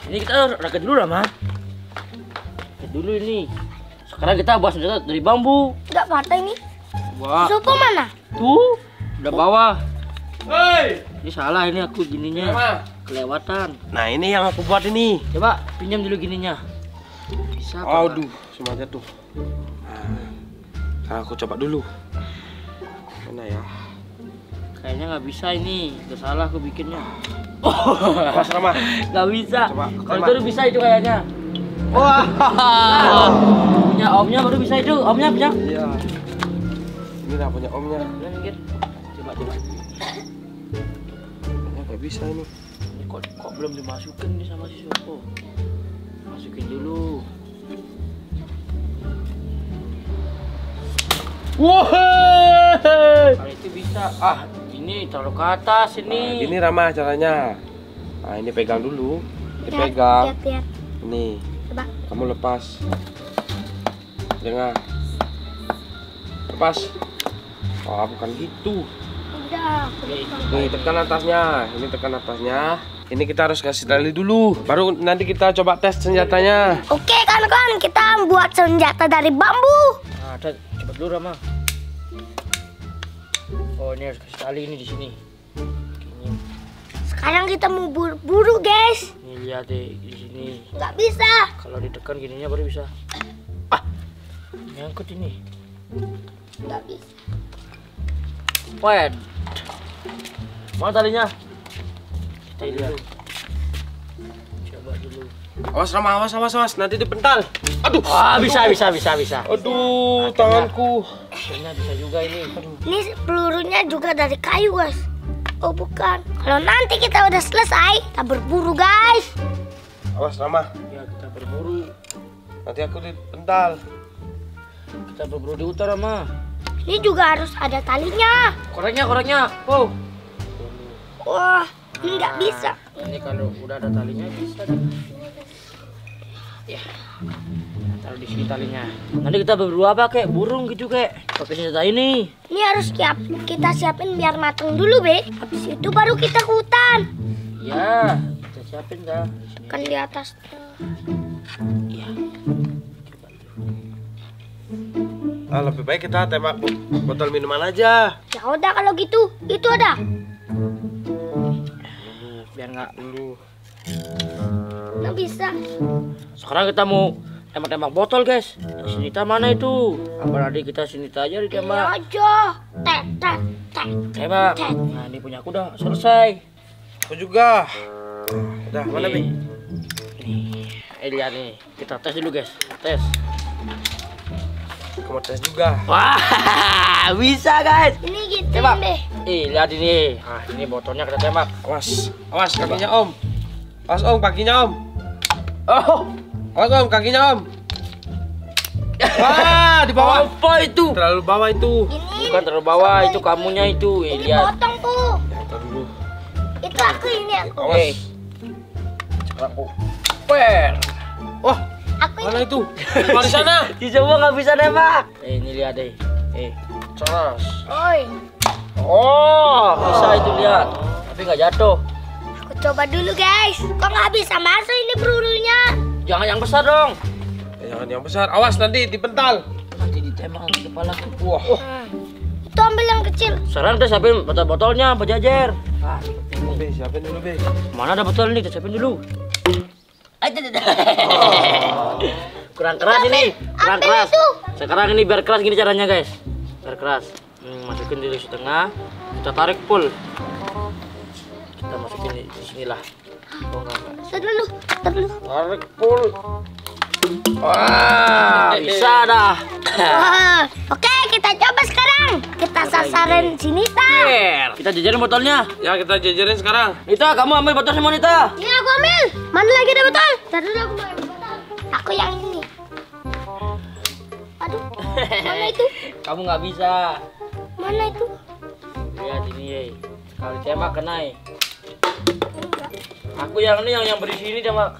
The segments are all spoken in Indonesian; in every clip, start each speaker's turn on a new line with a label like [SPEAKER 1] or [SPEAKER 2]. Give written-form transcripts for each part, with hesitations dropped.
[SPEAKER 1] Ini kita rakit dulu Rama. Rakit dulu ini. Sekarang kita buat senjata dari bambu.
[SPEAKER 2] Nggak patah ini.
[SPEAKER 1] Wah.
[SPEAKER 2] Sopo mana?
[SPEAKER 1] Tuh, udah bawah.
[SPEAKER 3] Hei.
[SPEAKER 1] Ini salah ini aku gininya. Kelewatan.
[SPEAKER 3] Nah ini yang aku buat ini.
[SPEAKER 1] Coba pinjam dulu gininya. Bisa apa?
[SPEAKER 3] Aduh, semuanya tuh. Nah, aku coba dulu. Mana ya?
[SPEAKER 1] Kayaknya nggak bisa ini. Udah salah aku bikinnya.
[SPEAKER 3] Mas Rama.
[SPEAKER 1] Nggak bisa.
[SPEAKER 3] Coba,
[SPEAKER 1] Kalau
[SPEAKER 3] coba.
[SPEAKER 1] itu bisa itu kayaknya.
[SPEAKER 3] Wah.
[SPEAKER 1] Punya omnya baru bisa itu. Omnya punya.
[SPEAKER 3] Iya. Ini lah punya omnya.
[SPEAKER 1] Udah, minggir. Coba.
[SPEAKER 3] Ya, nggak bisa ini.
[SPEAKER 1] Ini kok belum dimasukin nih sama si Sopo. Masukin dulu.
[SPEAKER 3] Wah.
[SPEAKER 1] Kalau itu bisa. Ah, ini taruh ke atas
[SPEAKER 3] Nah,
[SPEAKER 1] ini.
[SPEAKER 3] ini Rama caranya. Nah, ini pegang dulu. Dipegang.
[SPEAKER 2] Lihat.
[SPEAKER 3] Ini.
[SPEAKER 2] Coba.
[SPEAKER 3] Kamu lepas. Jangan. Lepas. Wah, bukan gitu.
[SPEAKER 2] Udah.
[SPEAKER 3] Nih, tekan atasnya. Ini tekan atasnya. Ini kita harus kasih tali dulu. Baru nanti kita coba tes senjatanya.
[SPEAKER 2] Oke kawan-kawan, kita buat senjata dari bambu.
[SPEAKER 1] Nah, ada coba dulu Rama. Oh, ini harus kasih tali ini di sini. Gini.
[SPEAKER 2] Sekarang kita mau buru-buru guys.
[SPEAKER 1] Ini lihat deh di sini.
[SPEAKER 2] Nggak bisa.
[SPEAKER 1] Kalau ditekan gininya baru bisa. Ah, nyangkut ini.
[SPEAKER 2] Nggak bisa.
[SPEAKER 1] Wait. Mana talinya? Kita lihat. Coba dulu.
[SPEAKER 3] Awas Rama, awas. Nanti dipental. Aduh.
[SPEAKER 1] Wah, bisa.
[SPEAKER 3] Aduh, tanganku.
[SPEAKER 1] Akhirnya bisa juga ini.
[SPEAKER 2] Ini pelurunya juga dari kayu guys. Oh bukan. Kalau nanti kita udah selesai, kita berburu guys.
[SPEAKER 3] Awas Rama.
[SPEAKER 1] Ya, kita berburu.
[SPEAKER 3] Nanti aku dipental.
[SPEAKER 1] Kita berburu di utara mah.
[SPEAKER 2] Ini juga harus ada talinya.
[SPEAKER 1] Koreknya. Oh.
[SPEAKER 2] Wah, ini nggak bisa.
[SPEAKER 1] Ini kalau udah ada talinya bisa deh. Ya. Taruh di sini talinya. Nanti kita berburu apa kek? Burung gitu kek. Pakai senjata ini.
[SPEAKER 2] Ini harus kita siapin biar matang dulu be. Habis itu baru kita ke hutan.
[SPEAKER 1] Ya, kita siapin dah. Di sini.
[SPEAKER 2] Kan di atas.
[SPEAKER 1] Ya.
[SPEAKER 3] Lebih baik kita tembak botol minuman aja.
[SPEAKER 2] Ya udah kalau gitu, itu ada.
[SPEAKER 1] Biar nggak dulu.
[SPEAKER 2] Nggak bisa.
[SPEAKER 1] Sekarang kita mau tembak-tembak botol, guys. Sinita mana itu? Apa tadi kita Sinita aja
[SPEAKER 2] Ini
[SPEAKER 1] ditembak?
[SPEAKER 2] aja. Tek.
[SPEAKER 1] Tembak. Nah, ini punya aku udah selesai.
[SPEAKER 3] Aku juga. Udah, mana Bi?
[SPEAKER 1] Nih, lihat nih. Kita tes dulu, guys. Tes.
[SPEAKER 3] Aku mau tes juga.
[SPEAKER 1] Wah, bisa, guys.
[SPEAKER 2] Ini gitu
[SPEAKER 1] Tembak.
[SPEAKER 2] be.
[SPEAKER 1] Lihat ini. Nah, ini botolnya kita tembak.
[SPEAKER 3] Awas kakinya Om. Awas Om, kakinya Om.
[SPEAKER 1] Oh,
[SPEAKER 3] Awas Om, kakinya Om. Wah, di bawah.
[SPEAKER 1] apa itu?
[SPEAKER 3] Terlalu bawah itu.
[SPEAKER 2] Ini.
[SPEAKER 1] Bukan terlalu bawah, itu kamunya itu.
[SPEAKER 2] Ini
[SPEAKER 1] Lihat.
[SPEAKER 2] potong tuh.
[SPEAKER 3] Ya, tar dulu.
[SPEAKER 2] Itu aku ini aku.
[SPEAKER 1] Oke. Sekarang aku per.
[SPEAKER 3] Wah,
[SPEAKER 2] Aku
[SPEAKER 3] mana
[SPEAKER 2] ini.
[SPEAKER 3] itu? Di sana.
[SPEAKER 1] Dicoba nggak bisa nembak. Ini lihat deh. Ceras.
[SPEAKER 2] Oi.
[SPEAKER 1] Oh, bisa itu lihat. Tapi nggak jatuh.
[SPEAKER 2] Aku coba dulu guys. Kok nggak bisa masuk ini pelurunya?
[SPEAKER 1] Jangan yang besar dong.
[SPEAKER 3] Jangan yang besar. Awas nanti dipental.
[SPEAKER 1] Nanti ditembak di kepala.
[SPEAKER 3] Wah.
[SPEAKER 2] Itu ambil yang kecil.
[SPEAKER 1] Sekarang kita siapin botol-botolnya, berjajar.
[SPEAKER 3] Be, siapin dulu, Be.
[SPEAKER 1] Mana ada botol nih? Kita siapin dulu. Kurang keras ini. Kurang
[SPEAKER 2] ambil
[SPEAKER 1] keras.
[SPEAKER 2] itu.
[SPEAKER 1] Sekarang ini biar keras gini caranya, guys. Biar keras. Masukin dulu setengah. Kita tarik full. Kita masukin di sini lah. Oh, enggak.
[SPEAKER 2] Tar dulu.
[SPEAKER 1] Tarik full. Wah, bisa dah.
[SPEAKER 2] Wah. Oke, kita coba sekarang. Kita sasarin sini
[SPEAKER 1] Ber. Kita jajarin botolnya.
[SPEAKER 3] Ya, kita jajarin sekarang.
[SPEAKER 1] Nita, kamu ambil botol semua Nita.
[SPEAKER 2] Ini aku ambil. Mana lagi ada botol? Tar dulu aku mau ambil botol. Aku yang ini. Aduh. Mana itu?
[SPEAKER 1] Kamu nggak bisa.
[SPEAKER 2] Mana itu?
[SPEAKER 1] Lihat ini, ye. Kalau ditembak kena. Aku yang ini yang berisi ini tembak.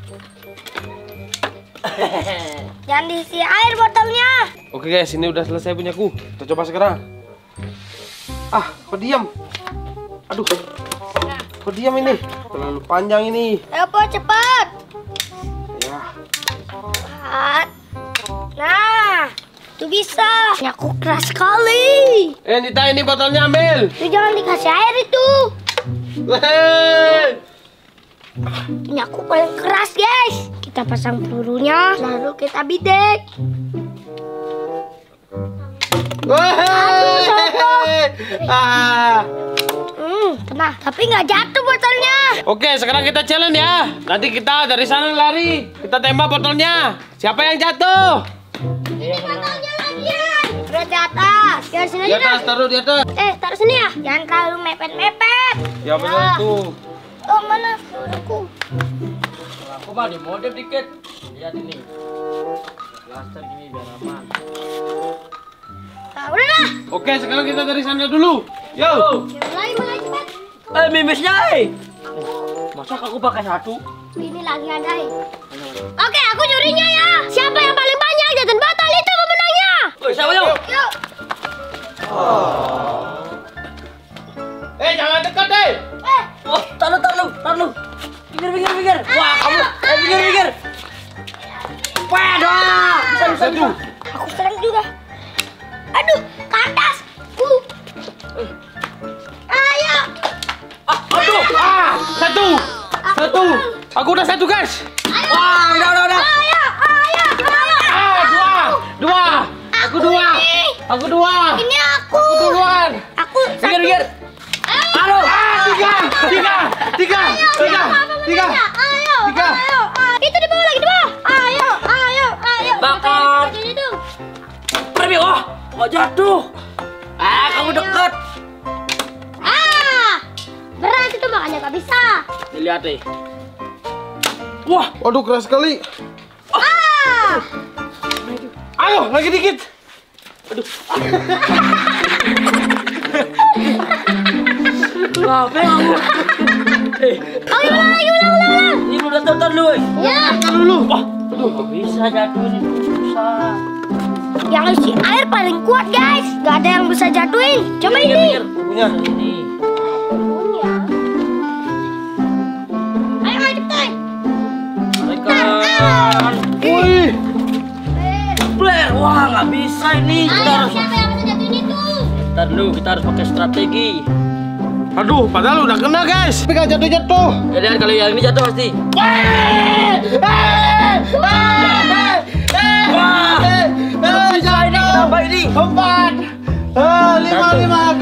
[SPEAKER 2] Jangan diisi air botolnya.
[SPEAKER 3] Oke guys, ini udah selesai punyaku. Kita coba sekarang. Ah, kok diam? Aduh, kok diam ini? Terlalu panjang ini.
[SPEAKER 2] Ayo po cepat. Nah, itu bisa. Ini aku keras sekali.
[SPEAKER 3] Nita, ini botolnya ambil.
[SPEAKER 2] Itu jangan dikasih air itu.
[SPEAKER 3] Hei.
[SPEAKER 2] Ini aku paling keras, guys. Kita pasang pelurunya, lalu kita bidik. Tenang, tapi nggak jatuh botolnya.
[SPEAKER 3] Oke, sekarang kita challenge ya. Nanti kita dari sana lari. Kita tembak botolnya. Siapa yang jatuh?
[SPEAKER 2] Botolnya lagi. Udah di atas. Jangan sini
[SPEAKER 3] Di
[SPEAKER 2] aja.
[SPEAKER 3] atas, taruh di atas.
[SPEAKER 2] Taruh sini ya. Jangan terlalu mepet-mepet.
[SPEAKER 3] Ya benar itu.
[SPEAKER 2] Oh, mana peluruku?
[SPEAKER 1] Aku mah dimodif dikit. Lihat ini. Blaster gini biar aman.
[SPEAKER 2] Nah, udah dah.
[SPEAKER 3] Oke, sekarang kita dari sana dulu. Yo.
[SPEAKER 2] Mulai cepat.
[SPEAKER 1] Mimisnya, masa aku pakai satu?
[SPEAKER 2] Ini lagi ada. Oke, aku jurinya ya. Siapa yang paling banyak jatuh botol itu pemenangnya?
[SPEAKER 1] Siapa yuk?
[SPEAKER 2] Yuk.
[SPEAKER 3] Jangan dekat deh.
[SPEAKER 1] Oh, taruh. Pinggir. Wah, kamu, pinggir. Waduh, bisa.
[SPEAKER 2] Aku serang juga. Aduh, ke atas. Ayo.
[SPEAKER 1] Aduh.
[SPEAKER 3] Satu. Aku udah satu, guys.
[SPEAKER 1] Wah, udah.
[SPEAKER 2] Ayo.
[SPEAKER 3] Dua. Aku dua.
[SPEAKER 2] Ini aku.
[SPEAKER 3] Aku duluan.
[SPEAKER 2] Aku satu.
[SPEAKER 1] Pinggir. Aduh.
[SPEAKER 3] Tiga.
[SPEAKER 2] Ayo. Itu di bawah lagi di bawah. Ayo.
[SPEAKER 1] Bakar.
[SPEAKER 2] Ini dong.
[SPEAKER 1] Pergi. Oh, kok jatuh? Kamu deket.
[SPEAKER 2] Berat itu makanya gak bisa.
[SPEAKER 1] Lihat deh. Wah,
[SPEAKER 3] Waduh, keras sekali. Ayo, lagi dikit.
[SPEAKER 1] ngapain kamu?
[SPEAKER 2] Ulang.
[SPEAKER 1] Ini udah tonton lu.
[SPEAKER 2] Ya.
[SPEAKER 3] Dulu.
[SPEAKER 1] Wah, aduh, nggak bisa jatuh ini, susah.
[SPEAKER 2] Yang isi air paling kuat, guys. Gak ada yang bisa jatuhin. Coba ini.
[SPEAKER 3] Punya.
[SPEAKER 1] Ini.
[SPEAKER 2] Ayo cepetan.
[SPEAKER 1] Rekan.
[SPEAKER 3] Wih.
[SPEAKER 1] Blair, wah nggak bisa ini. Kita
[SPEAKER 2] Ayo,
[SPEAKER 1] harus,
[SPEAKER 2] siapa yang bisa jatuhin itu?
[SPEAKER 1] ntar dulu kita harus pakai strategi.
[SPEAKER 3] Aduh, padahal udah kena, guys. Tapi gak jatuh.
[SPEAKER 1] Ya lihat kalau yang ini jatuh pasti. Wah, bisa ini kenapa ini?
[SPEAKER 3] 4.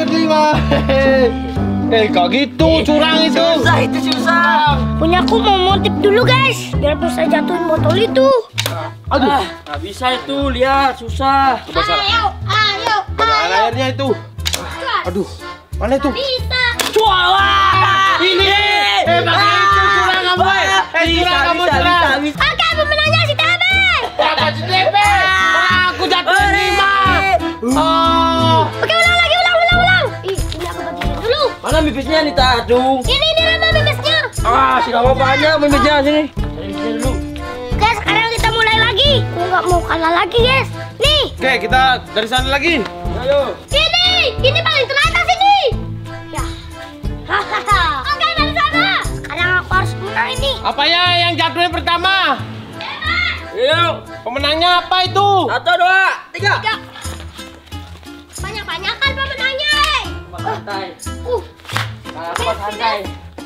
[SPEAKER 3] 5. Kok gitu, curang itu.
[SPEAKER 1] Susah.
[SPEAKER 2] Punya aku mau motif dulu, guys. Biar bisa jatuhin botol itu.
[SPEAKER 3] Aduh,
[SPEAKER 1] Nggak bisa itu, lihat susah.
[SPEAKER 2] Ayo.
[SPEAKER 3] banyak airnya itu. Aduh, mana itu?
[SPEAKER 2] Bisa.
[SPEAKER 1] Wah,
[SPEAKER 3] Ini. Pakai itu curang kamu. Curang kamu, curang.
[SPEAKER 2] Oke, pemenangnya si Tebe.
[SPEAKER 3] Dapat CTP. Aku jatuh 5. Oh.
[SPEAKER 2] Oke, ulang lagi. Ini aku bagiin dulu.
[SPEAKER 1] mana mipisnya nih Tadung?
[SPEAKER 2] Ini Rama mimisnya.
[SPEAKER 1] Si Rama banyak mipisnya sini. Cari mipisnya dulu.
[SPEAKER 2] Oke, sekarang kita mulai lagi. Aku nggak mau kalah lagi, guys. Nih,
[SPEAKER 3] Oke, kita dari sana lagi.
[SPEAKER 1] Ayo.
[SPEAKER 2] ini paling teratas ini. Ya. Hahaha. Oke, dari sana. Sekarang aku harus menang ini.
[SPEAKER 3] Apa ya yang jatuhnya pertama?
[SPEAKER 1] Ayo.
[SPEAKER 3] Pemenangnya apa itu?
[SPEAKER 1] 1, 2, 3.
[SPEAKER 2] Banyak-banyakan pemenangnya.
[SPEAKER 1] Santai.
[SPEAKER 2] Oke,
[SPEAKER 1] Santai.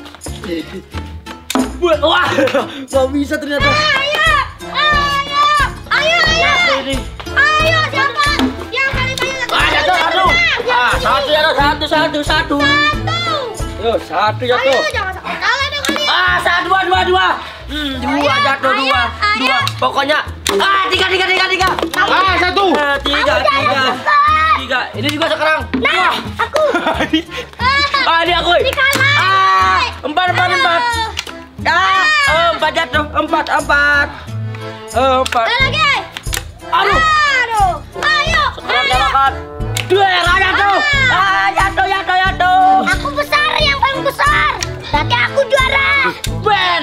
[SPEAKER 1] Wah, nggak bisa ternyata.
[SPEAKER 2] Ayo.
[SPEAKER 1] Ini.
[SPEAKER 2] Ayo, siapa yang paling banyak?
[SPEAKER 1] Jatuh. Satu jatuh, satu.
[SPEAKER 2] Satu.
[SPEAKER 1] Yo, satu jatuh.
[SPEAKER 2] Ayo, jangan sampai kalah dong kalian.
[SPEAKER 1] Dua. Dua jatuh, dua. Pokoknya. Tiga.
[SPEAKER 3] 1.
[SPEAKER 1] Tiga. Ini juga sekarang.
[SPEAKER 2] Nah, aku.
[SPEAKER 1] Ini aku.
[SPEAKER 2] Ini kalah.
[SPEAKER 1] 4. 4 jatuh. 4.
[SPEAKER 2] Ada lagi.
[SPEAKER 1] Aduh.
[SPEAKER 2] Ayo.
[SPEAKER 1] Sekarang jatuh. Jatuh.
[SPEAKER 2] Aku besar, yang paling besar. Berarti aku juara.
[SPEAKER 1] Ben.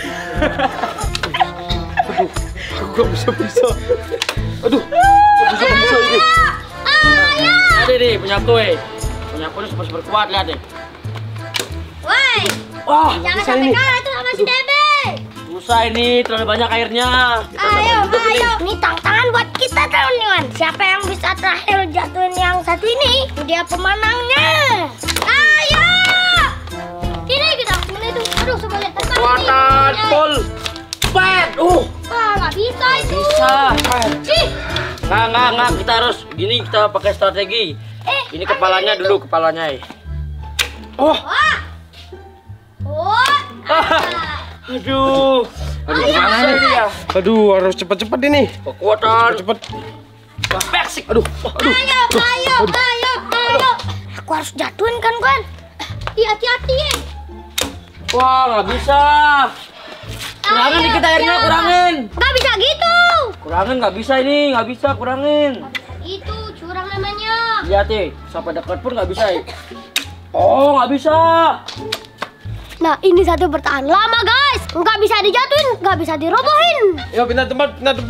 [SPEAKER 3] Aku gak bisa. Aduh, gak bisa ini.
[SPEAKER 2] Ayo.
[SPEAKER 1] Ada nih punya aku. Punya aku ini super kuat, lihat deh.
[SPEAKER 2] Woi,
[SPEAKER 1] Wah,
[SPEAKER 2] jangan
[SPEAKER 3] bisa
[SPEAKER 2] sampai
[SPEAKER 3] ini.
[SPEAKER 2] kalah itu sama si Debe.
[SPEAKER 1] susah ini, terlalu banyak airnya.
[SPEAKER 2] Ayo. Ini tantangan buat kita teman-teman. Siapa yang bisa terakhir jatuhin yang satu ini? Dia pemenangnya. Ayo. Ini kita itu. Aduh, sebagai teman.
[SPEAKER 1] Kekuatan full. Pet.
[SPEAKER 2] Nggak bisa itu.
[SPEAKER 1] Bisa.
[SPEAKER 2] Ih.
[SPEAKER 1] Nggak. Kita harus gini, kita pakai strategi. Ini kepalanya dulu, kepalanya. Aduh. Gimana ini ya?
[SPEAKER 3] Aduh, harus cepet-cepet ini.
[SPEAKER 1] Kekuatan.
[SPEAKER 3] Cepet.
[SPEAKER 1] Persik. Aduh.
[SPEAKER 2] Ayo. Aku harus jatuhin kan, Gon? Hati-hati ya.
[SPEAKER 1] Wah, nggak bisa. Kurangin dikit airnya, kurangin.
[SPEAKER 2] Nggak bisa gitu.
[SPEAKER 1] Kurangin, nggak bisa ini, nggak bisa, kurangin.
[SPEAKER 2] Itu curang namanya.
[SPEAKER 1] Lihat nih, sampai dekat pun nggak bisa. Oh, nggak bisa.
[SPEAKER 2] Nah, ini satu bertahan lama, guys. Nggak bisa dijatuhin, nggak bisa dirobohin.
[SPEAKER 3] Yuk, pindah tempat.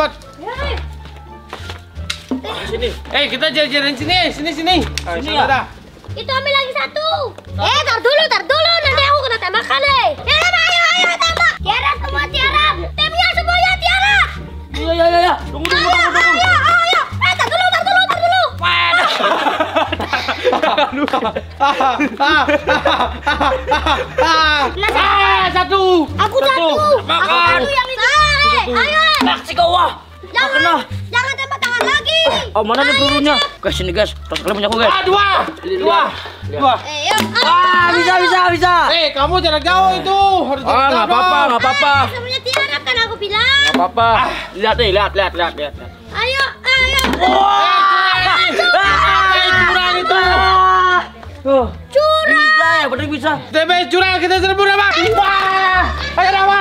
[SPEAKER 1] Sini.
[SPEAKER 3] Kita jalan sini. Sini
[SPEAKER 1] Sini
[SPEAKER 3] ya.
[SPEAKER 1] ya?
[SPEAKER 2] Itu ambil lagi satu. Tar dulu. Nanti aku kena tembakan deh. Tiara, ayo tembak. Tiara semua Tiara. Timnya semuanya Tiara.
[SPEAKER 1] Iya. Tunggu.
[SPEAKER 2] Ayo. Tar dulu.
[SPEAKER 3] Satu.
[SPEAKER 2] Aku satu. Aku satu yang itu. Ayo.
[SPEAKER 1] Maksi kau wah.
[SPEAKER 2] Jangan tembak tangan lagi.
[SPEAKER 1] Oh, mana nih pelurunya? Guys, ini guys. Terus kalian punya aku guys.
[SPEAKER 3] Dua.
[SPEAKER 2] Ayo.
[SPEAKER 1] Bisa.
[SPEAKER 3] Kamu jarak jauh itu. Harus
[SPEAKER 1] Nggak apa-apa.
[SPEAKER 2] Semuanya Tiara kan aku bilang.
[SPEAKER 1] Nggak apa-apa. Lihat nih, lihat.
[SPEAKER 2] Ayo.
[SPEAKER 3] Curang itu.
[SPEAKER 1] Curang. Bisa ya, bener bisa.
[SPEAKER 3] TB curang, kita serbu apa? Wah. Ayo Rawa.